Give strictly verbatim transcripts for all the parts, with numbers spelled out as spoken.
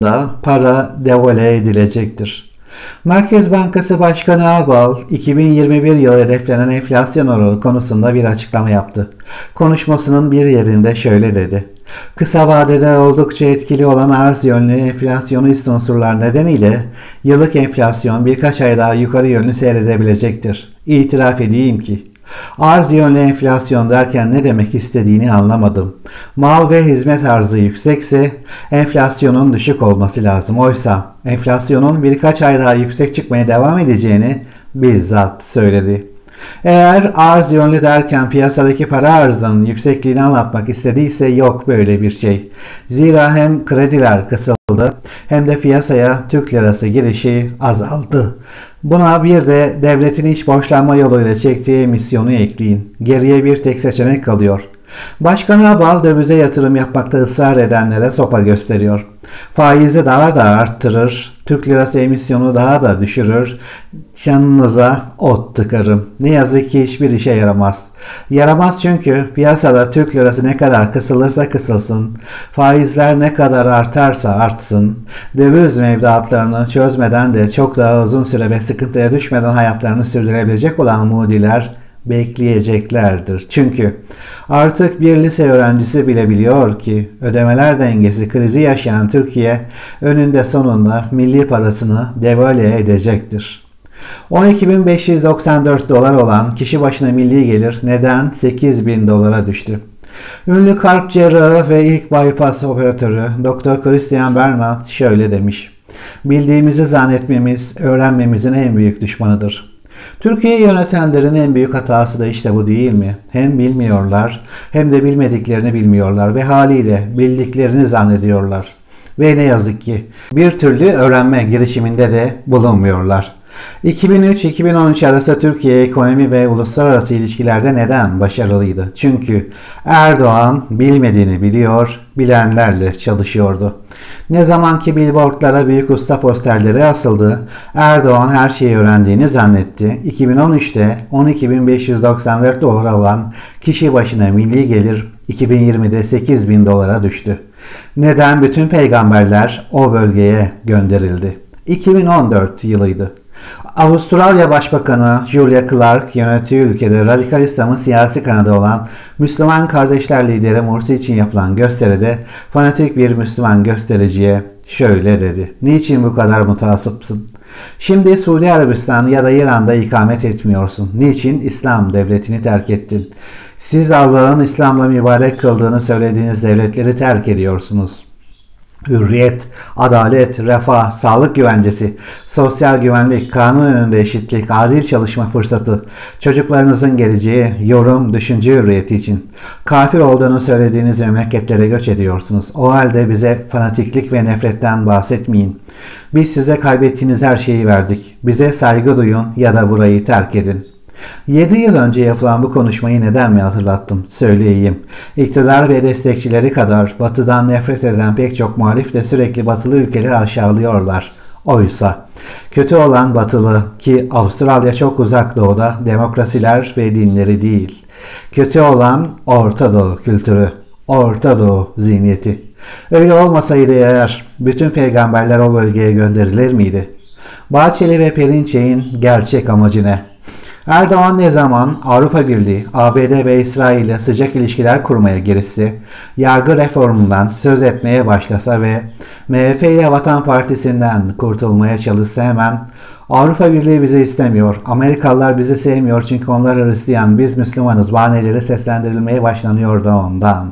da para devalüe edilecektir. Merkez Bankası Başkanı Ağbal, iki bin yirmi bir yılı hedeflenen enflasyon oranı konusunda bir açıklama yaptı. Konuşmasının bir yerinde şöyle dedi: "Kısa vadede oldukça etkili olan arz yönlü enflasyonist unsurlar nedeniyle yıllık enflasyon birkaç ay daha yukarı yönlü seyredebilecektir. İtiraf edeyim ki arz yönlü enflasyon derken ne demek istediğini anlamadım. Mal ve hizmet arzı yüksekse enflasyonun düşük olması lazım. Oysa enflasyonun birkaç ay daha yüksek çıkmaya devam edeceğini bizzat söyledi." Eğer arz yönlü derken piyasadaki para arzının yüksekliğini anlatmak istediyse yok böyle bir şey. Zira hem krediler kısıldı hem de piyasaya Türk lirası girişi azaldı. Buna bir de devletin iç borçlanma yoluyla çektiği emisyonu ekleyin. Geriye bir tek seçenek kalıyor. Başkan Ağbal dövize yatırım yapmakta ısrar edenlere sopa gösteriyor. Faizi daha da arttırır, Türk lirası emisyonu daha da düşürür, canınıza ot tıkarım. Ne yazık ki hiçbir işe yaramaz. Yaramaz çünkü piyasada Türk lirası ne kadar kısılırsa kısılsın, faizler ne kadar artarsa artsın, döviz mevduatlarını çözmeden de çok daha uzun süre ve sıkıntıya düşmeden hayatlarını sürdürebilecek olan mudiler bekleyeceklerdir. Çünkü artık bir lise öğrencisi bile biliyor ki ödemeler dengesi krizi yaşayan Türkiye önünde sonunda milli parasını devalüe edecektir. on iki bin beş yüz doksan dört dolar olan kişi başına milli gelir neden sekiz bin dolara düştü? Ünlü kalp cerrahı ve ilk bypass operatörü Doktor Christian Bernard şöyle demiş: "Bildiğimizi zannetmemiz öğrenmemizin en büyük düşmanıdır." Türkiye'yi yönetenlerin en büyük hatası da işte bu değil mi? Hem bilmiyorlar hem de bilmediklerini bilmiyorlar ve haliyle bildiklerini zannediyorlar. Ve ne yazık ki bir türlü öğrenme girişiminde de bulunmuyorlar. iki bin üç iki bin on üç arası Türkiye ekonomi ve uluslararası ilişkilerde neden başarılıydı? Çünkü Erdoğan bilmediğini biliyor, bilenlerle çalışıyordu. Ne zaman ki billboardlara büyük usta posterleri asıldı, Erdoğan her şeyi öğrendiğini zannetti. iki bin on üçte on iki bin beş yüz doksan dört dolar olan kişi başına milli gelir iki bin yirmide sekiz bin dolara düştü. Neden? Bütün peygamberler o bölgeye gönderildi. iki bin on dört yılıydı. Avustralya Başbakanı Julia Clark yönettiği ülkede radikal İslam'ın siyasi kanadı olan Müslüman Kardeşler lideri Mursi için yapılan gösteride fanatik bir Müslüman göstericiye şöyle dedi: "Niçin bu kadar mutasipsin? Şimdi Suudi Arabistan ya da İran'da ikamet etmiyorsun. Niçin İslam devletini terk ettin? Siz Allah'ın İslam'la mübarek kıldığını söylediğiniz devletleri terk ediyorsunuz. Hürriyet, adalet, refah, sağlık güvencesi, sosyal güvenlik, kanun önünde eşitlik, adil çalışma fırsatı, çocuklarınızın geleceği, yorum, düşünce hürriyeti için kafir olduğunu söylediğiniz memleketlere göç ediyorsunuz. O halde bize fanatiklik ve nefretten bahsetmeyin. Biz size kaybettiğiniz her şeyi verdik. Bize saygı duyun ya da burayı terk edin." yedi yıl önce yapılan bu konuşmayı neden mi hatırlattım? Söyleyeyim. İktidar ve destekçileri kadar Batı'dan nefret eden pek çok muhalif de sürekli Batılı ülkeleri aşağılıyorlar. Oysa kötü olan Batılı, ki Avustralya çok uzak doğuda, demokrasiler ve dinleri değil. Kötü olan Orta Doğu kültürü, Orta Doğu zihniyeti. Öyle olmasaydı eğer bütün peygamberler o bölgeye gönderilir miydi? Bahçeli ve Perinçek'in gerçek amacı ne? Erdoğan ne zaman Avrupa Birliği, A B D ve İsrail ile sıcak ilişkiler kurmaya girişse, yargı reformundan söz etmeye başlasa ve M H P ile Vatan Partisi'nden kurtulmaya çalışsa hemen Avrupa Birliği bizi istemiyor, Amerikalılar bizi sevmiyor çünkü onlar Hristiyan, biz Müslümanız bahaneleri seslendirilmeye başlanıyor da ondan.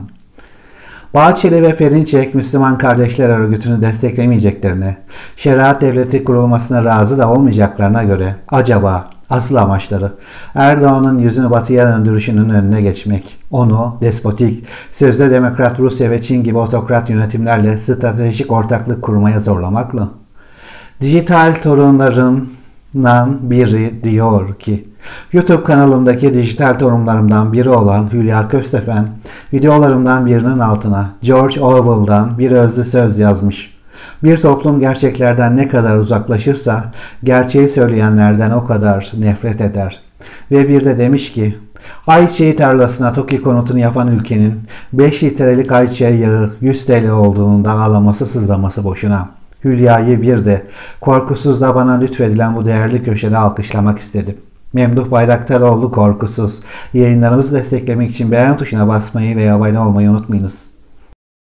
Bahçeli ve Perinçek Müslüman Kardeşler Örgütü'nü desteklemeyeceklerine, şeriat devleti kurulmasına razı da olmayacaklarına göre acaba asıl amaçları Erdoğan'ın yüzünü batıya döndürüşünün önüne geçmek, onu despotik, sözde demokrat Rusya ve Çin gibi otokrat yönetimlerle stratejik ortaklık kurmaya zorlamakla. Dijital torunlarından biri diyor ki, YouTube kanalımdaki dijital torunlarımdan biri olan Hülya Köstepen, videolarımdan birinin altına George Orwell'dan bir özlü söz yazmış. Bir toplum gerçeklerden ne kadar uzaklaşırsa gerçeği söyleyenlerden o kadar nefret eder. Ve bir de demiş ki, ayçiçeği tarlasına TOKİ konutunu yapan ülkenin beş litrelik ayçiçeği yağı yüz T L olduğunda ağlaması sızlaması boşuna. Hülya'yı bir de Korkusuz'da bana lütfedilen bu değerli köşede alkışlamak istedim. Memduh Bayraktaroğlu Korkusuz. Yayınlarımızı desteklemek için beğen tuşuna basmayı ve abone olmayı unutmayınız.